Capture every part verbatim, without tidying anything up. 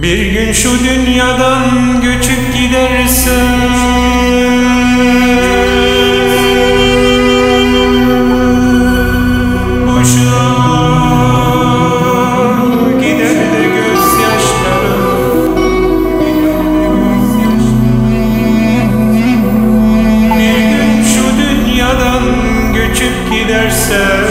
Bir gün şu dünyadan göçüp gidersen boşuna gider de gözyaşlarım. Bir gün şu dünyadan göçüp gidersen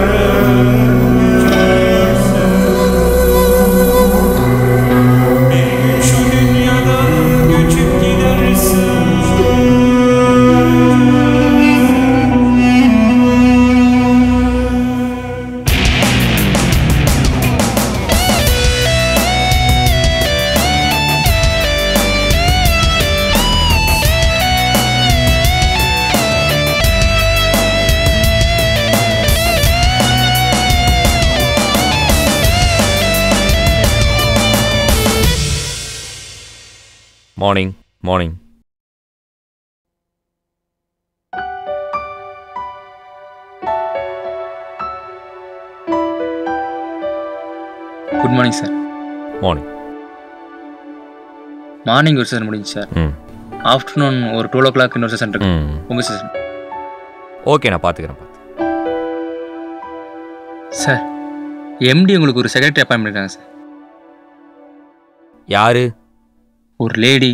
Morning, morning. Good morning, sir. Morning. Morning ஒரு session முடிஞ்சு சார். ம். Afternoon ஒரு twelve o'clock இன்னொரு session இருக்கு. ம். உங்கள் session. Okay, நான் பார்த்துக்கிறேன் பார்த்து. சார், எம்டி உங்களுக்கு ஒரு செக்ரட்டரி அப்பாயின்ட் பண்ணிருக்காங்க சார். யாரு? ஒரு லேடி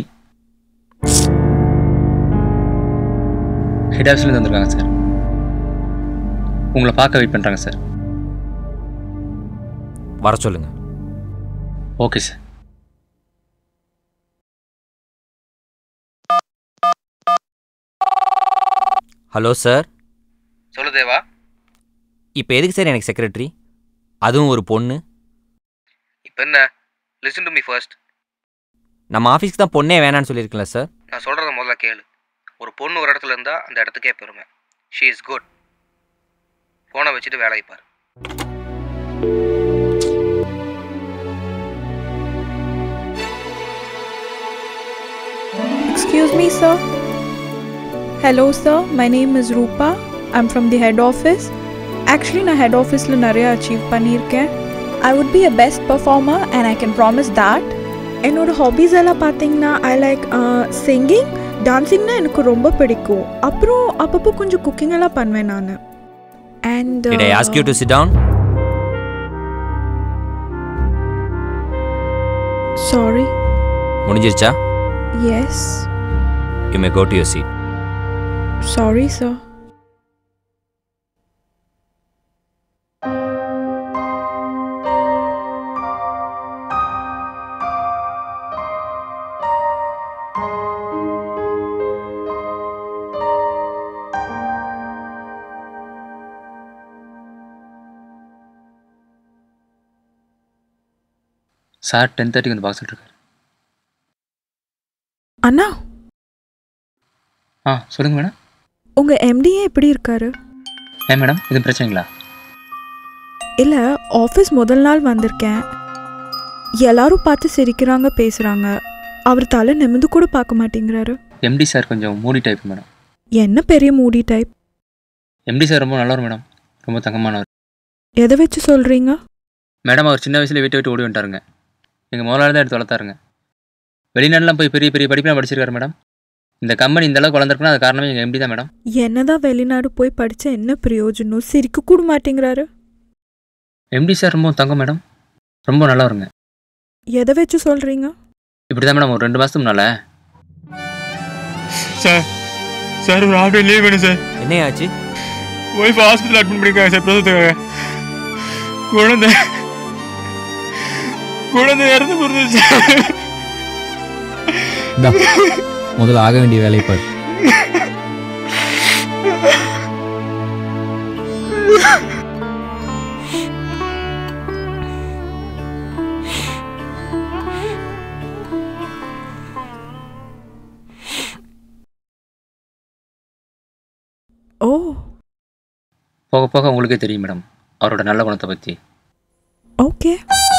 ஹெட் ஆஃபீஸ்லேருந்து வந்திருக்காங்க சார். உங்களை பார்க்க வெயிட் பண்ணுறாங்க சார். வர சொல்லுங்க. Okay sir. Hello sir. சொல்லு தேவா. இப்போ எதுக்கு சார் எனக்கு செக்ரட்டரி, அதுவும் ஒரு பொண்ணு? இப்போ என்ன, லிசன் டு மீ ஃபர்ஸ்ட். நம்ம ஆஃபீஸ்க்கு தான் பொண்ணே வேணான்னு சொல்லியிருக்கல சார். நான் சொல்கிறத முதல்ல கேளு. ஒரு பொண்ணு ஒரு இடத்துல இருந்தால் அந்த இடத்துக்கே பெருமை. She is good. ஃபோனை வச்சுட்டு வேலையை பாரு. Excuse me, sir. Hello, sir. My name is Rupa. I'm from the head office. Actually, நான் head officeல நிறைய achieve பண்ணியிருக்கேன். I would be a best performer and I can promise that. என்னோட hobbies எல்லாம் பார்த்தீங்கன்னா ஐ லைக் சிங்கிங், டான்ஸிங்னா எனக்கு ரொம்ப பிடிக்கும். அப்புறம் அப்பப்போ கொஞ்சம் குக்கிங் எல்லாம் பண்ணுவேன் நான். And Did I ask you to sit down? Sorry. முடிஞ்சிருச்சா? Yes. You may go to your seat. Sorry sir. Sir ten தேர்ட்டிக்கு வந்து பார்க்க சொல்லிருக்காரு. அண்ணா. ஆ சொல்லுங்கள் மேடம். உங்கள் எம்டிஏ எப்படி இருக்காரு? ஏன் மேடம், இது பிரச்சனைங்களா? இல்லை, ஆஃபீஸ் முதல் நாள் வந்திருக்கேன். எல்லாரும் பார்த்து சிரிக்கிறாங்க, பேசுகிறாங்க. அவர் தலை நிமிந்து கூட பார்க்க மாட்டேங்கிறாரு. எம்டி சார் கொஞ்சம் மூடி டைப் மேடம். என்ன பெரிய மூடி டைப்? எம்டி சார் ரொம்ப நல்லவர் மேடம், ரொம்ப தங்கமானவர். எதை வச்சு சொல்கிறீங்க? மேடம், அவர் சின்ன வயசில் வீட்டை விட்டு ஓடி வந்துட்டாருங்க. எங்கள் முதலாளி தான் எடுத்து வளர்த்தாருங்க. வெளிநாடுலாம் போய் பெரிய பெரிய படிப்பெலாம் படிச்சிருக்காரு மேடம். இந்த கம்பெனி இந்த அளவுக்கு வளர்ந்துருக்குன்னா அது காரணமே எங்கள் எம்டி தான் மேடம். என்னதான் வெளிநாடு போய் படித்தா என்ன பிரயோஜனம்? சிரிக்க கூட மாட்டேங்கிறாரு. எம்டி சார் ரொம்ப தங்கம் மேடம், ரொம்ப நல்லவருங்க. எதை வச்சு சொல்கிறீங்க? இப்படி தான் மேடம், ஒரு ரெண்டு மாதத்துக்கு முன்னால் சார் சார் ஒரு ஆஃப் டே லீவ் வேணும் சார். என்னையாச்சு? ஒய்ஃப் ஹாஸ்பிட்டல் அட்மிட் பண்ணிருக்காங்க சார், பிரசவத்துக்காக. குழந்தை குழந்தை இறந்து போடுது சார். முதல்ல ஆக வேண்டிய வேலையை பாரு. ஓ, போக போக உங்களுக்கே தெரியும் மேடம் அவரோட நல்ல குணத்தை பற்றி. Okay.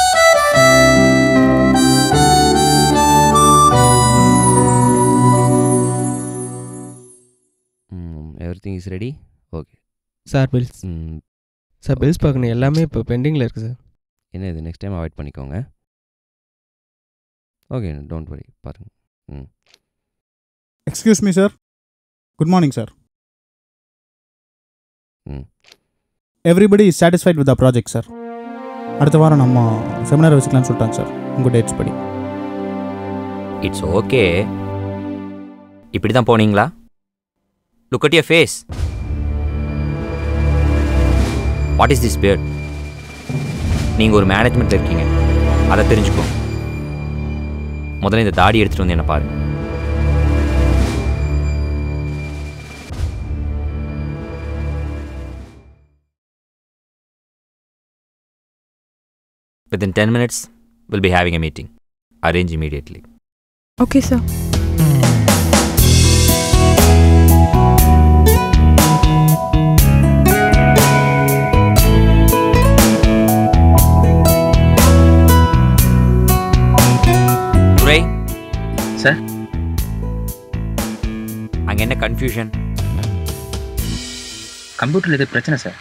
Everything is ready. Okay sir bills. Sir bills பார்க்கணும், எல்லாமே இப்போ பெண்டிங்கில் இருக்குது சார். என்ன இது, நெக்ஸ்ட் டைம் அவாய்ட் பண்ணிக்கோங்க. ஓகே டோன்ட் வரி பாருங்கள். ம் excuse me sir. Good morning sir. ம் everybody is satisfied with the project sir. அடுத்த வாரம் நம்ம செமினார் வச்சுக்கலாம்னு சொல்லிட்டாங்க சார் உங்கள் டேட்ஸ் படி. It's okay. இப்படி தான் போனீங்களா? Look at your face. What is this beard? நீங்கள் ஒரு மேனேஜ்மெண்ட்டில் இருக்கீங்க, அதை தெரிஞ்சுக்கோ. முதல்ல இந்த தாடி எடுத்துகிட்டு வந்து என்ன பாருங்க. Within ten minutes, we'll be having a meeting. Arrange immediately. Okay, sir. Ray, sir, அங்கே என்ன கன்ஃபியூஷன்? கம்ப்யூட்டரில் எது பிரச்சனை sir?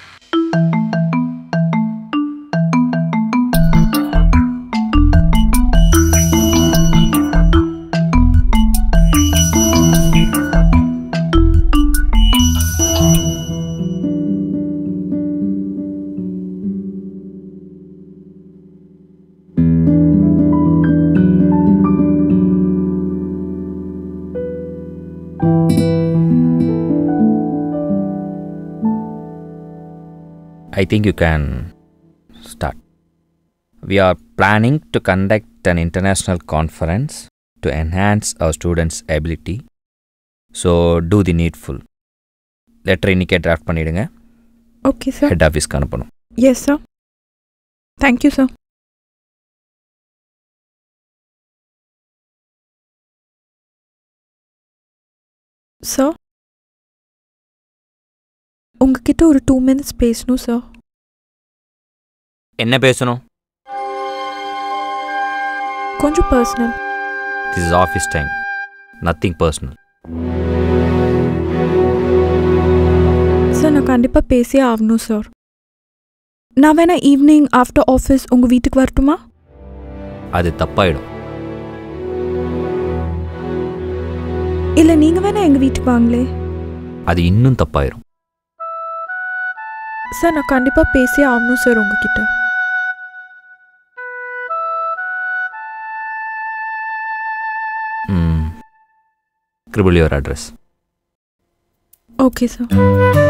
I think you can start. We are planning to conduct an international conference to enhance our students' ability. So, do the needful. Letter indicate draft பண்ணிடுங்க. Okay, sir. Head office க்கு அனுப்பணும். Yes, sir. Thank you, sir. Sir, உங்ககிட்ட ஒரு two minutes பேசணும் sir. என்ன பேசணும்? கொஞ்சம் personal. This is office time. Nothing personal. Sir, நான் கண்டிப்பாக பேசியே ஆகணும் சார். நான் வேணா ஈவினிங் ஆஃப்டர் ஆஃபீஸ் உங்கள் வீட்டுக்கு வரட்டுமா? அது தப்பாயிடும். இல்லை நீங்கள் வேணா எங்கள் வீட்டுக்கு வாங்களே. அது இன்னும் தப்பாயிரும். சார், நான் கண்டிப்பாக பேசியே ஆகணும் சார் உங்ககிட்ட. ம் scribble your address. Okay, sir.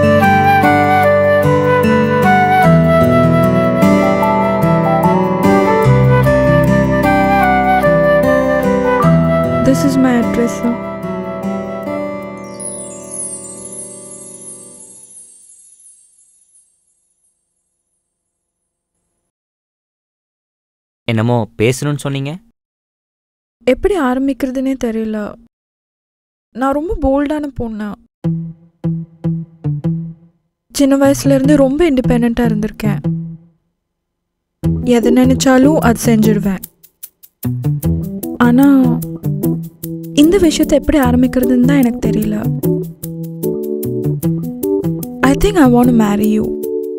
This is my address, sir. என்னமோ பேசணும்னு சொன்னீங்க? எப்படி ஆரம்பிக்கிறதுனே தெரியல. நான் ரொம்ப போல்டான பொண்ணு. சின்ன வயசுலேருந்து ரொம்ப இண்டிபெண்ட்டாக இருந்திருக்கேன். எதை நினச்சாலும் அது செஞ்சிடுவேன். ஆனால் இந்த விஷயத்தை எப்படி ஆரம்பிக்கிறதுன்னு தான் எனக்கு தெரியல. I think I want to marry you.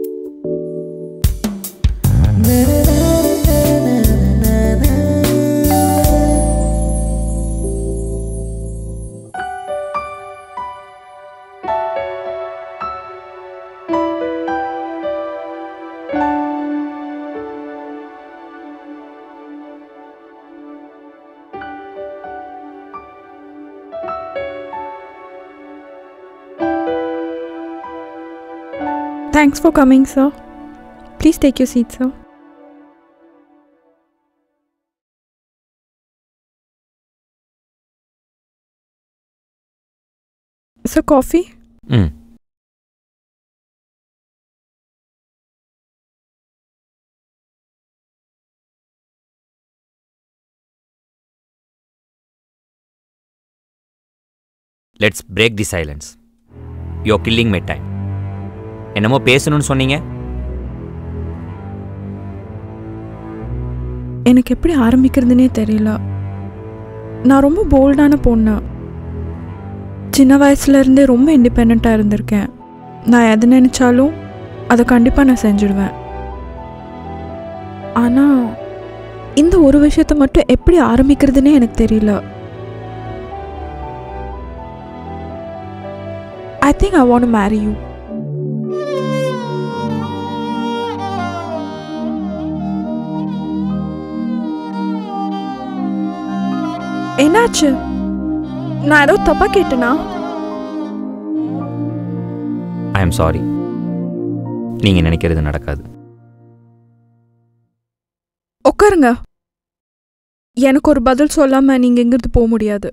Thanks for coming, sir. Please take your seat, sir. Sir, coffee? ம் Let's break the silence. You're killing my time. என்னமோ பேசணும்னு சொன்னீங்க? எனக்கு எப்படி ஆரம்பிக்கிறதுனே தெரியல. நான் ரொம்ப போல்டான பொண்ணு. சின்ன வயசுலேருந்தே ரொம்ப இண்டிபெண்ட்டாக இருந்திருக்கேன். நான் எது நினச்சாலும் அதை கண்டிப்பாக நான் செஞ்சுடுவேன். ஆனால் இந்த ஒரு விஷயத்தை மட்டும் எப்படி ஆரம்பிக்கிறதுனே எனக்கு தெரியல. I think I want to marry you. என்னாச்சு? நான் ஏதோ தப்பா கேட்டேனா? I am sorry. நீங்கள் நினைக்கிறது நடக்காது. உட்காருங்க. எனக்கு ஒரு பதில் சொல்லாமல் நீங்கள் எங்கிருந்து போக முடியாது.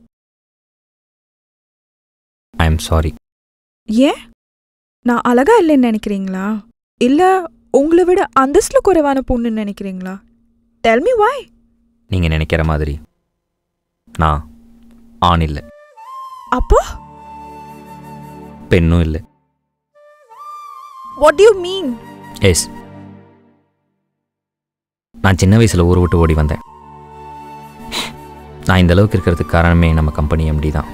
I am sorry. ஏன்? நான் அழகா இல்லைன்னு நினைக்கிறீங்களா? இல்லை உங்களை விட அந்தஸ்தில் குறைவான பொண்ணுன்னு நினைக்கிறீங்களா? Tell me why. நீங்கள் நினைக்கிற மாதிரி நான் ஆண் இல்லை, அப்போ பெண்ணும் இல்லை. what do you mean? Yes, நான் சின்ன வயசில் ஊரை விட்டு ஓடி வந்தேன். நான் இந்த அளவுக்கு இருக்கிறதுக்கு காரணமே நம்ம கம்பெனி எம்டி தான்.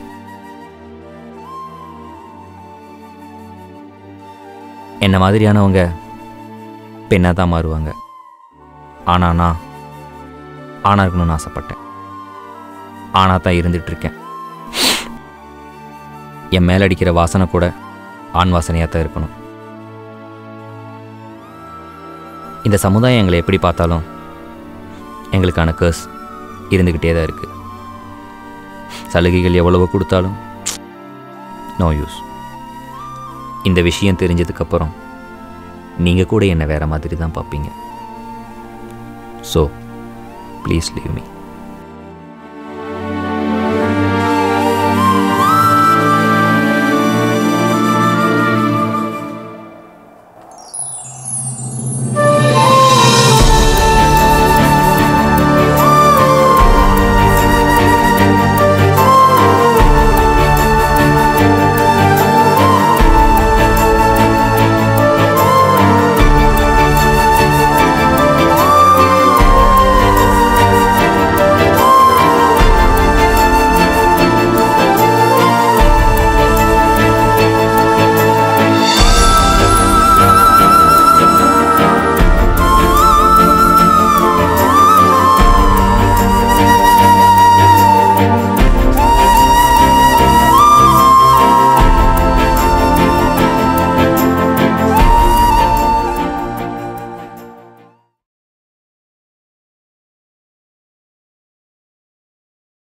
என்ன மாதிரியானவங்க பெண்ணாக தான் மாறுவாங்க. ஆனால் நான் ஆணாக இருக்கணும்னு ஆசைப்பட்டேன். ஆணாக தான் இருந்துகிட்ருக்கேன். என் மேலே அடிக்கிற வாசனை கூட ஆண் வாசனையாக தான் இருக்கணும். இந்த சமுதாயம் எங்களை எப்படி பார்த்தாலும் எங்களுக்கான கர்ஸ் இருந்துக்கிட்டே தான் இருக்குது. சலுகைகள் எவ்வளவோ கொடுத்தாலும் நோ யூஸ். இந்த விஷயம் தெரிஞ்சதுக்கப்புறம் நீங்கள் கூட என்னை வேறு மாதிரி தான் பார்ப்பீங்க. So please leave me.